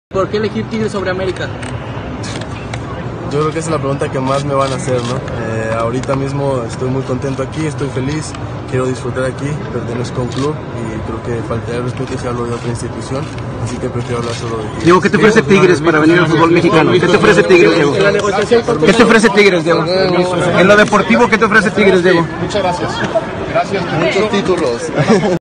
¿Por qué elegir Tigres sobre América? Yo creo que esa es la pregunta que más me van a hacer, ¿no? Ahorita mismo estoy muy contento aquí, estoy feliz, quiero disfrutar aquí, pertenezco a un club y creo que faltaría el respeto si hablo de otra institución, así que prefiero hablar solo de Tigres. Diego, ¿qué te ofrece Tigres para venir al fútbol mexicano? ¿Qué te ofrece Tigres, Diego? ¿Qué te ofrece Tigres, Diego? En lo deportivo, ¿qué te ofrece Tigres, Diego? Muchas gracias. Gracias. Muchos títulos.